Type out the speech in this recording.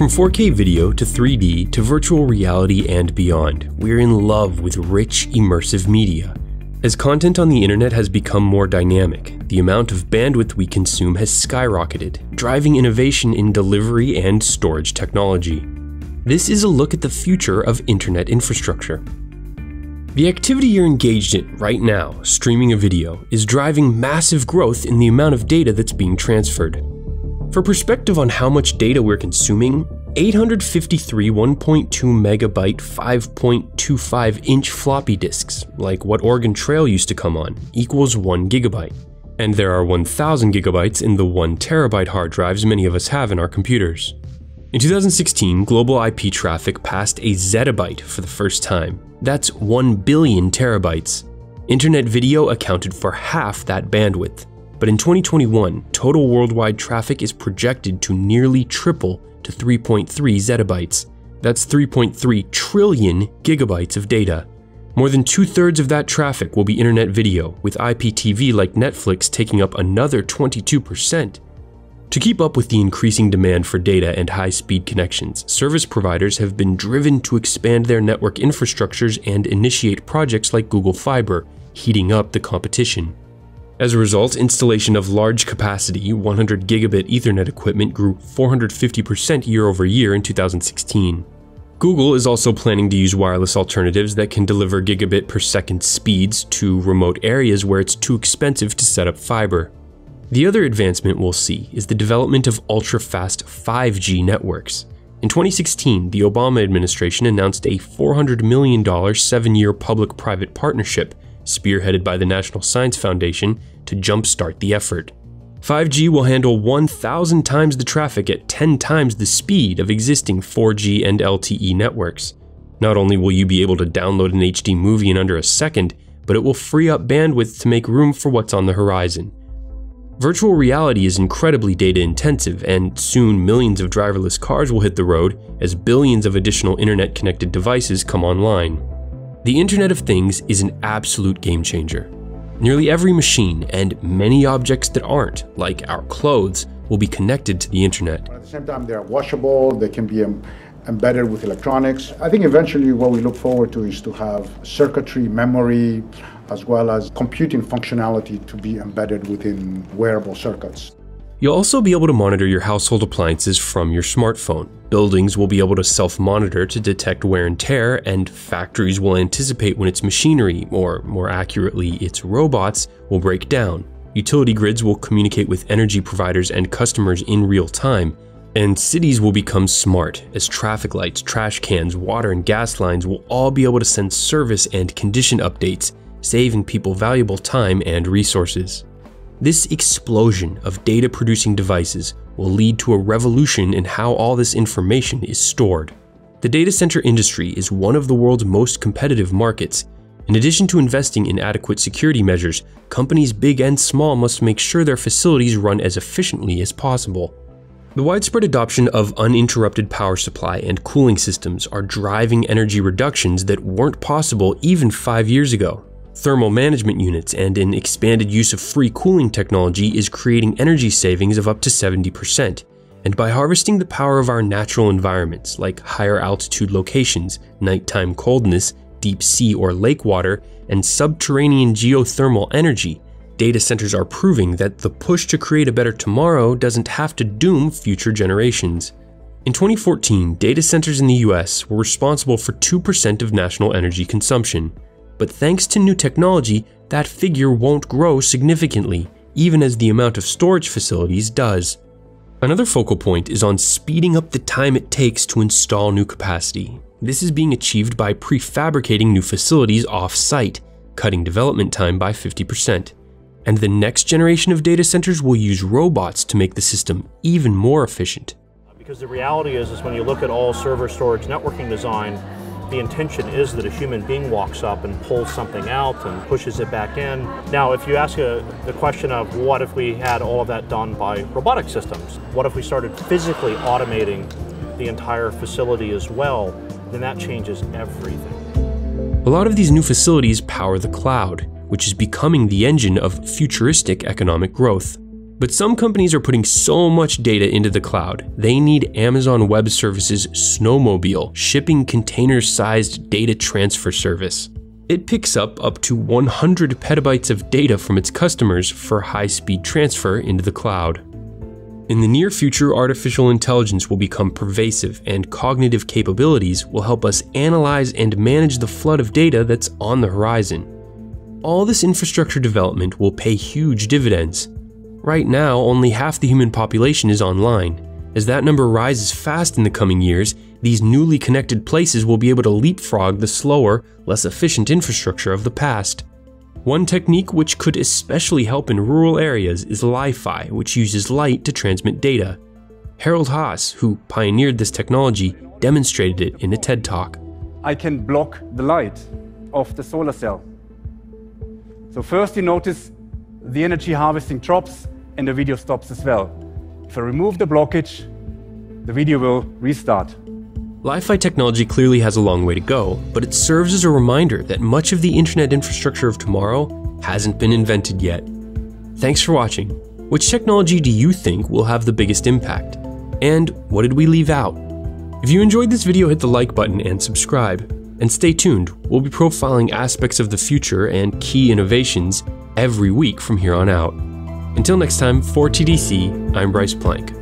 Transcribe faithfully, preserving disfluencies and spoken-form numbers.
From four K video to three D to virtual reality and beyond, we're in love with rich, immersive media. As content on the internet has become more dynamic, the amount of bandwidth we consume has skyrocketed, driving innovation in delivery and storage technology. This is a look at the future of internet infrastructure. The activity you're engaged in right now, streaming a video, is driving massive growth in the amount of data that's being transferred. For perspective on how much data we're consuming, eight hundred fifty-three one point two megabyte five point two five inch floppy disks, like what Oregon Trail used to come on, equals one gigabyte. And there are one thousand gigabytes in the one terabyte hard drives many of us have in our computers. In two thousand sixteen, global I P traffic passed a zettabyte for the first time. That's one billion terabytes. Internet video accounted for half that bandwidth. But in twenty twenty-one, total worldwide traffic is projected to nearly triple to three point three zettabytes. That's three point three trillion gigabytes of data. More than two-thirds of that traffic will be internet video, with I P T V like Netflix taking up another twenty-two percent. To keep up with the increasing demand for data and high-speed connections, service providers have been driven to expand their network infrastructures and initiate projects like Google Fiber, heating up the competition. As a result, installation of large-capacity one hundred gigabit Ethernet equipment grew four hundred fifty percent year over year in two thousand sixteen. Google is also planning to use wireless alternatives that can deliver gigabit per second speeds to remote areas where it's too expensive to set up fiber. The other advancement we'll see is the development of ultra-fast five G networks. In twenty sixteen, the Obama administration announced a four hundred million dollars seven-year public-private partnership, spearheaded by the National Science Foundation, to jumpstart the effort. five G will handle one thousand times the traffic at ten times the speed of existing four G and L T E networks. Not only will you be able to download an H D movie in under a second, but it will free up bandwidth to make room for what's on the horizon. Virtual reality is incredibly data-intensive, and soon millions of driverless cars will hit the road as billions of additional internet-connected devices come online. The Internet of Things is an absolute game-changer. Nearly every machine, and many objects that aren't, like our clothes, will be connected to the internet. At the same time, they're washable, they can be em embedded with electronics. I think eventually what we look forward to is to have circuitry, memory, as well as computing functionality to be embedded within wearable circuits. You'll also be able to monitor your household appliances from your smartphone. Buildings will be able to self-monitor to detect wear and tear, and factories will anticipate when its machinery, or more accurately, its robots, will break down. Utility grids will communicate with energy providers and customers in real time, and cities will become smart, as traffic lights, trash cans, water and gas lines will all be able to send service and condition updates, saving people valuable time and resources. This explosion of data-producing devices will lead to a revolution in how all this information is stored. The data center industry is one of the world's most competitive markets. In addition to investing in adequate security measures, companies big and small must make sure their facilities run as efficiently as possible. The widespread adoption of uninterrupted power supply and cooling systems are driving energy reductions that weren't possible even five years ago. Thermal management units and an expanded use of free cooling technology is creating energy savings of up to seventy percent. And by harvesting the power of our natural environments, like higher altitude locations, nighttime coldness, deep sea or lake water, and subterranean geothermal energy, data centers are proving that the push to create a better tomorrow doesn't have to doom future generations. In twenty fourteen, data centers in the U S were responsible for two percent of national energy consumption. But thanks to new technology, that figure won't grow significantly, even as the amount of storage facilities does. Another focal point is on speeding up the time it takes to install new capacity. This is being achieved by prefabricating new facilities off-site, cutting development time by fifty percent. And the next generation of data centers will use robots to make the system even more efficient. Because the reality is, is when you look at all server storage networking design, the intention is that a human being walks up and pulls something out and pushes it back in. Now, if you ask a, the question of what if we had all of that done by robotic systems, what if we started physically automating the entire facility as well, then that changes everything. A lot of these new facilities power the cloud, which is becoming the engine of futuristic economic growth. But some companies are putting so much data into the cloud, they need Amazon Web Services' Snowmobile shipping container-sized data transfer service. It picks up up to one hundred petabytes of data from its customers for high-speed transfer into the cloud. In the near future, artificial intelligence will become pervasive, and cognitive capabilities will help us analyze and manage the flood of data that's on the horizon. All this infrastructure development will pay huge dividends. Right now, only half the human population is online. As that number rises fast in the coming years, these newly connected places will be able to leapfrog the slower, less efficient infrastructure of the past. One technique which could especially help in rural areas is Li-Fi, which uses light to transmit data. Harald Haas, who pioneered this technology, demonstrated it in a TED Talk. I can block the light of the solar cell. So first you notice the energy harvesting drops and the video stops as well. If I remove the blockage, the video will restart. Li-Fi technology clearly has a long way to go, but it serves as a reminder that much of the internet infrastructure of tomorrow hasn't been invented yet. Thanks for watching. Which technology do you think will have the biggest impact? And what did we leave out? If you enjoyed this video, hit the like button and subscribe. And stay tuned, we'll be profiling aspects of the future and key innovations every week from here on out. Until next time, for T D C, I'm Bryce Plank.